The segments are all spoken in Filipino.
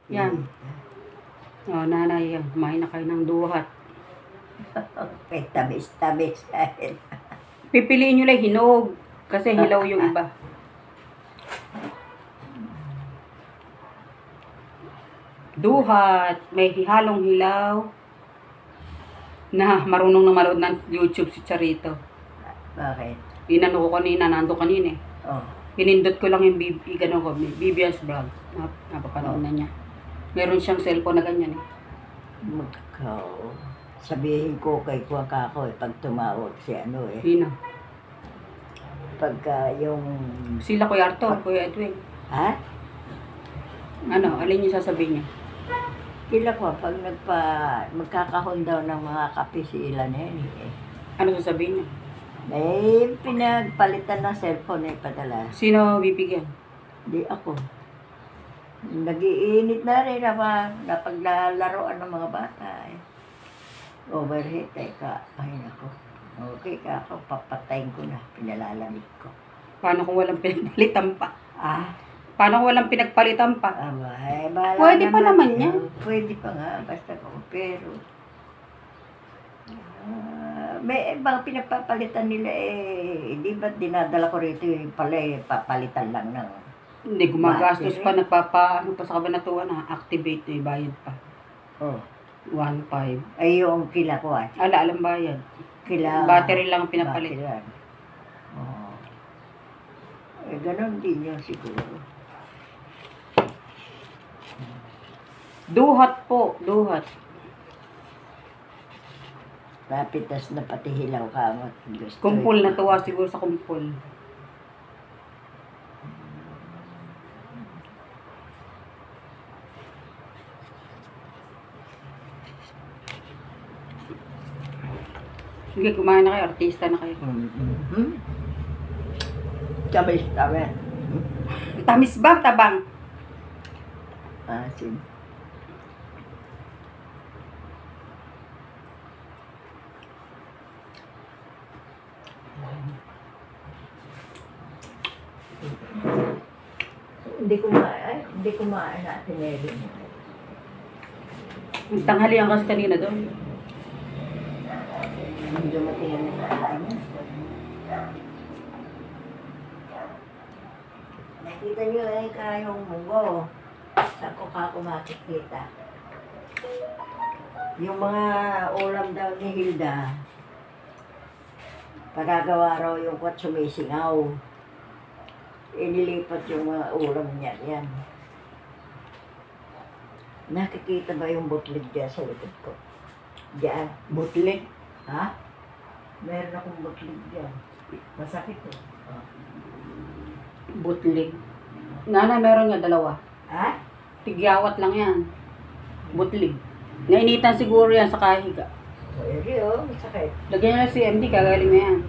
Yan. O, nanay, yan. Kumain na kayo ng duhat. May tamis-tamis. Pipiliin nyo lang hinog. Kasi hilaw yung iba. Duhat. May halong hilaw. Na marunong na manood ng YouTube si Charito. Bakit? Inano ko kanina, nando kanina eh. Oh. Pinindot ko lang yung gano ko, Vivian's vlog. Napapanood na niya. Meron siyang cellphone na ganyan eh. Magkao. Sabihin ko kay Kuya Kako eh, pag tumawag si ano eh. Sino? Pagka yung... Sila Kuya Arthur, Kuya Edwin. Ha? Ano, alin yung sasabihin niya? Kila ko, pag magkakahon daw ng mga kape si Ilan eh. Ano sasabihin niya? May pinagpalitan ng cellphone eh padala. Sino bibigyan? Di ako. Nag-iinit na rin na paglalaroan ng mga bata eh. Overheat eh ka. Ay nako. Okay ka ako, papatayin ko na. Pinalalamig ko. Paano kung walang pinagpalitan pa? Ah? Paano kung walang pinagpalitan pa? Abay, bahala Pwede pa naman yan. Pwede pa nga, basta ko. Pero, may ibang pinagpapalitan nila eh. Di ba dinadala ko rito yung pala eh, papalitan lang ng... Hindi, gumagastos pa, ano pa sa kabanatuan ha, activate na bayad pa. Oh. 1.5. Ay yung kila ko ah. Alam bayad. Kila... Battery lang ang pinapalit. Battery lang. Oh. Eh, ganun din yun siguro. Duhat po, duhat. Papitas na pati hilaw kamot. Kumpul, natuwa siguro sa kumpul. Sige, kumain na kayo, artista na kayo. Mm-hmm. Tamis. Tamis ba, tabang? Asin. Hindi kumain natin ngayon. Tanghalian kasi kanina doon. Hindi dumating na nakain. Nakita niyo eh kayong munggo. Saan ko kako makikita? Yung mga ulam daw ni Hilda, pagagawa raw yung kwat sumisingaw. Inilipat yung mga ulam niya yan. Nakikita ba yung butlig dyan sa likod ko? Diyan. Butlik. Ha? Meron akong butlig dyan. Masakit eh. Oh. Butlig. Nana, meron nga dalawa. Ha? Tigyawat lang yan. Butlig. Nainitan siguro yan sa kahiga. Pwede oh, masakit. Lagyan nyo na si MD, kagaling na yan.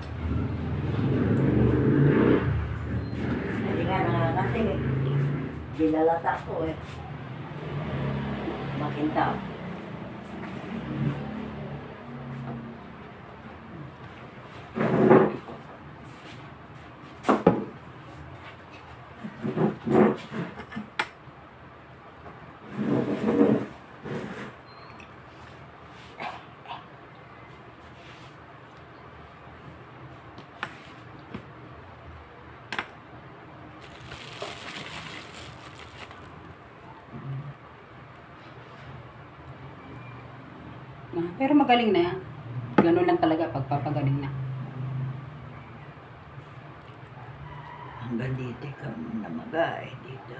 Hindi nga nangangating eh. Binalata ko eh. Makintaw. Pero magaling na yan. Ganun lang talaga pagpapagaling na. Hanggang dito ka namaga eh dito.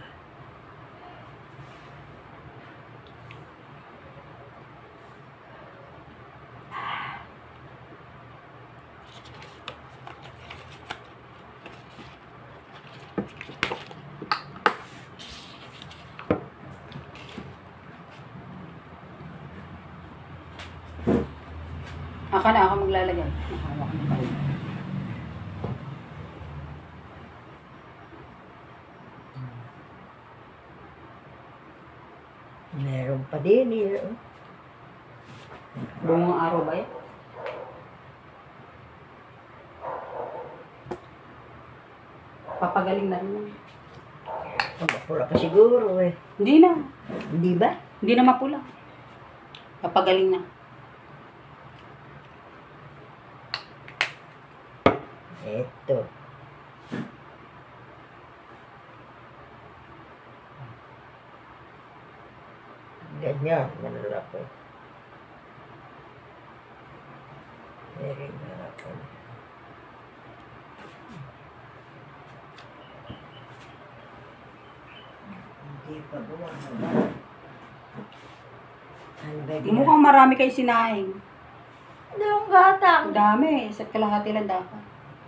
Aka na ako maglalagay. Nakawak na pala. Meron pa din eh. Buong araw ba yan? Papagaling na rin yan. Mapula pa siguro eh. Hindi na. Hindi ba? Hindi na mapula. Papagaling na. Ito. Ganyan, malalaki. Very malaki. Hindi pa gumagawa. Ano ba yun? Mukhang marami kayo sinaing. Ano yung gatang? Ang dami. Isa't kalahati lang dapat.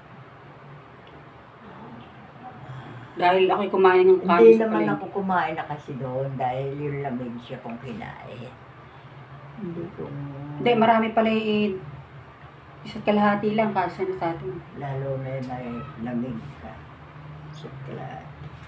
Dahil ako'y kumain ng kanin Hindi sa naman palengke. ako kumain na kasi doon dahil yung lamig siya kung kinain. Hindi ko... Hindi, marami pala isa't kalahati lang kasi na sa atin. Lalo na yung may lamig ka. Sa klaan.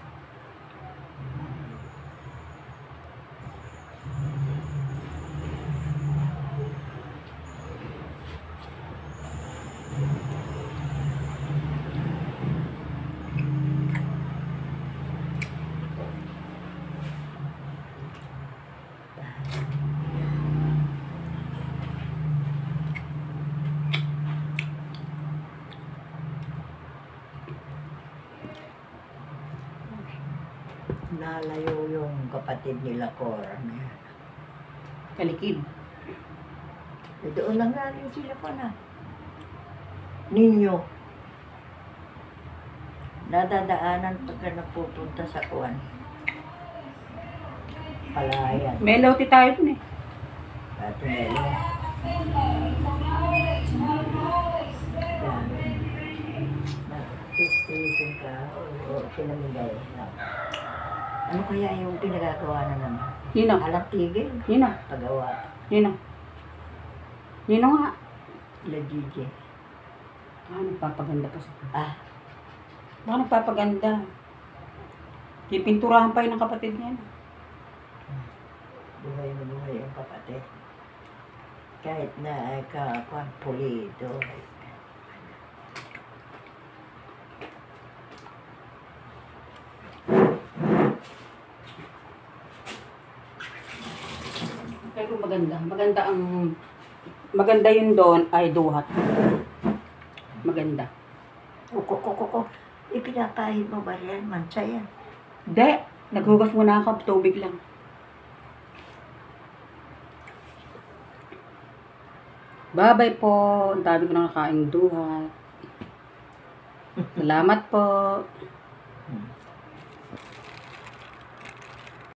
Nalayo yung kapatid nila Cora na yan. Kalikid. Doon lang namin sila pa na. Ninyo. Nadadaanan pagka napupunta sa kuwan. Palayan. May lote tayo dun eh. At Melo. Tistisin ka o pinamigay lang. Ano kaya yung pinagagawa na naman? Nino. Alam tigil. Nino. Pagawa. Nino. Nino nga. La Gigi. Nagpapaganda pa sa Ah, Baka nagpapaganda. Pipinturahan pa yun ng kapatid niya. buhay na buhay ang kapatid. Kahit na kakuan pulido. Pero maganda. Maganda yun doon ay duhat. Maganda. Kuko. Ipinakain mo ba yan? Mansa yan. Hindi. Naghugas muna ako. Tubig lang. Bye-bye po. Ang dami ko nakakain duhat. Salamat po.